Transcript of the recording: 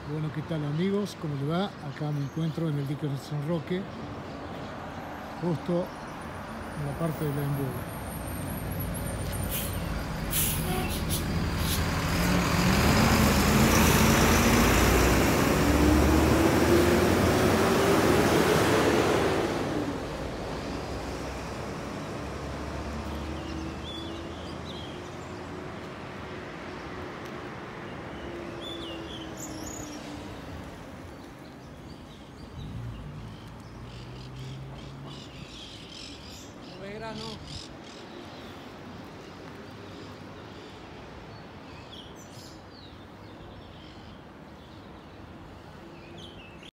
Bueno, ¿qué tal amigos? ¿Cómo les va? Acá me encuentro en el dique de San Roque, justo en la parte del embudo. Verano.